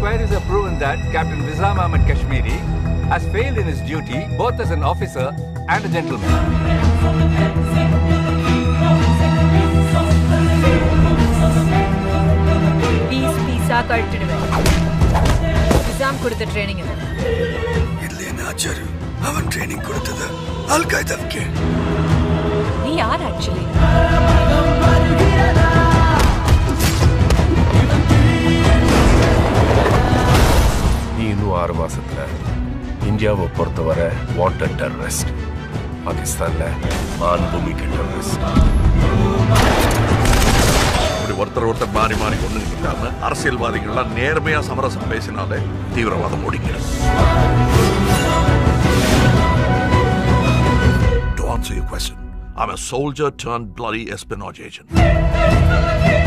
Inquiries have proven that Captain Wissam Ahmed Kashmiri has failed in his duty both as an officer and a gentleman. Pizza கட்டிடுவேன். Wissam கொடுத்த training இது. இதுல என்ன ஆச்சரியம்? அவன் training கொடுத்தது அல்-காய்தாவுக்கு. நீ யார் ஆக்சுவலி? நீ இன்னும் 6 மாசத்துல இந்தியாவை பொறுத்தவரை வாண்டட் டெரரிஸ்ட், பாகிஸ்தான்ல மாண்புமிக்க டெரரிஸ்ட். ஒருத்தர் மாறி மாறி கொண்டு நிற்காம அரசியல்வாதிகள்லாம் நேர்மையா சமரசம் பேசினாலே தீவிரவாதம் ஓடிக்கிறது. To answer your question, I'm a soldier turned bloody espionage agent.